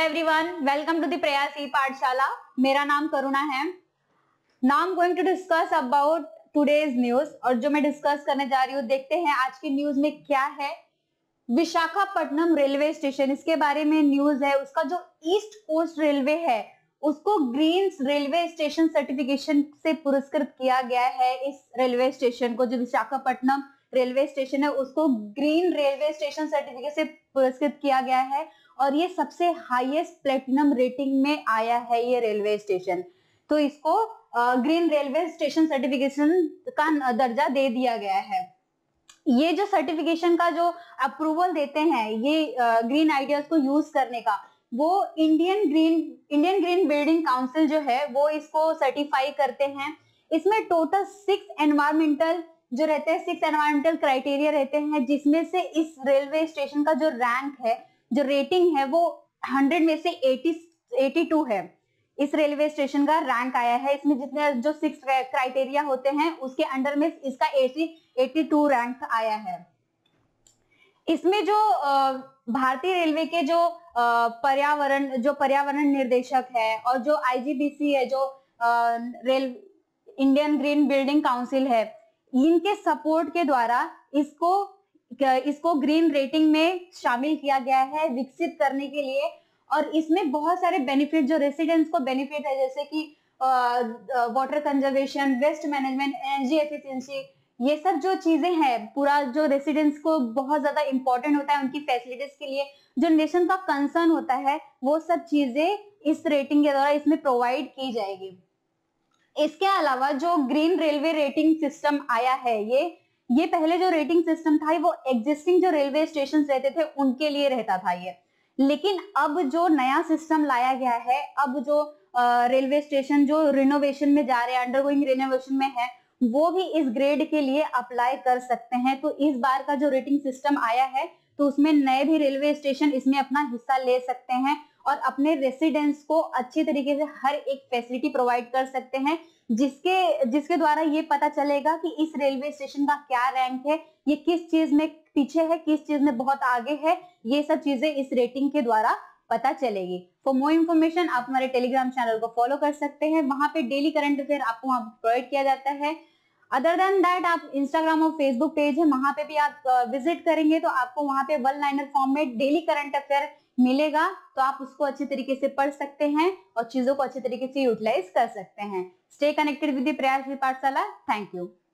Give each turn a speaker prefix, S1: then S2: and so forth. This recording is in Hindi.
S1: एवरीवन, वेलकम टू द प्रयास ई पाठशाला। मेरा नाम करुणा है। Now I am going to discuss about today's news. और जो मैं डिस्कस करने जा रही हूँ, देखते हैं आज की न्यूज में क्या है। विशाखापट्टनम रेलवे स्टेशन, इसके बारे में न्यूज है। उसका जो ईस्ट कोस्ट रेलवे है उसको ग्रीन रेलवे स्टेशन सर्टिफिकेशन से पुरस्कृत किया गया है। इस रेलवे स्टेशन को, जो विशाखापट्टनम रेलवे स्टेशन है, उसको ग्रीन रेलवे स्टेशन सर्टिफिकेट से पुरस्कृत किया गया है और ये सबसे हाईएस्ट प्लेटिनम रेटिंग में आया है ये रेलवे स्टेशन। तो इसको ग्रीन रेलवे स्टेशन सर्टिफिकेशन का दर्जा दे दिया गया है। ये जो सर्टिफिकेशन का जो अप्रूवल देते हैं ये ग्रीन आइडियाज को यूज करने का, वो इंडियन ग्रीन बिल्डिंग काउंसिल जो है वो इसको सर्टिफाई करते हैं। इसमें टोटल 6 एनवायरमेंटल जो रहते हैं, 6 एनवायरमेंटल क्राइटेरिया रहते हैं, जिसमें से इस रेलवे स्टेशन का जो रैंक है, जो रेटिंग है, वो 100 में से 82 है। इस रेलवे स्टेशन का रैंक आया है। इसमें जितने जो 6 क्राइटेरिया होते हैं उसके अंडर में इसका 82 रैंक आया है। इसमें जो भारतीय रेलवे के जो पर्यावरण निर्देशक है और जो आईजीबीसी है, जो इंडियन ग्रीन बिल्डिंग काउंसिल है, इनके सपोर्ट के द्वारा इसको ग्रीन रेटिंग में शामिल किया गया है विकसित करने के लिए। और इसमें बहुत सारे बेनिफिट जो रेसिडेंट्स को बेनिफिट है, जैसे कि water conservation, waste management, energy efficiency, ये सब जो चीजें हैं, पूरा जो रेसिडेंट्स को बहुत ज्यादा इंपॉर्टेंट होता है उनकी फैसिलिटीज के लिए, जो नेशन का कंसर्न होता है, वो सब चीजें इस रेटिंग के द्वारा इसमें प्रोवाइड की जाएगी। इसके अलावा जो ग्रीन रेलवे रेटिंग सिस्टम आया है, ये पहले जो रेटिंग सिस्टम था वो एग्जिस्टिंग जो रेलवे स्टेशन रहते थे उनके लिए रहता था ये। लेकिन अब जो नया सिस्टम लाया गया है, अब जो रेलवे स्टेशन जो रिनोवेशन में जा रहे हैं, अंडरगोइंग रिनोवेशन में है, वो भी इस ग्रेड के लिए अप्लाई कर सकते हैं। तो इस बार का जो रेटिंग सिस्टम आया है तो उसमें नए भी रेलवे स्टेशन इसमें अपना हिस्सा ले सकते हैं और अपने रेसिडेंट्स को अच्छी तरीके से हर एक फैसिलिटी प्रोवाइड कर सकते हैं, जिसके द्वारा ये पता चलेगा कि इस रेलवे स्टेशन का क्या रैंक है, ये किस चीज में पीछे है, किस चीज में बहुत आगे है। ये सब चीजें इस रेटिंग के द्वारा पता चलेगी। फॉर मोर इन्फॉर्मेशन आप हमारे टेलीग्राम चैनल को फॉलो कर सकते हैं। वहां पे डेली करंट अफेयर आपको वहां प्रोवाइड किया जाता है। अदर देन दैट, आप इंस्टाग्राम और फेसबुक पेज है, वहां पे भी आप विजिट करेंगे तो आपको वहां पे 1 लाइनर फॉर्म में डेली करंट अफेयर मिलेगा। तो आप उसको अच्छी तरीके से पढ़ सकते हैं और चीजों को अच्छी तरीके से यूटिलाइज कर सकते हैं। Stay connected with the Prayas Pathshala. Thank you.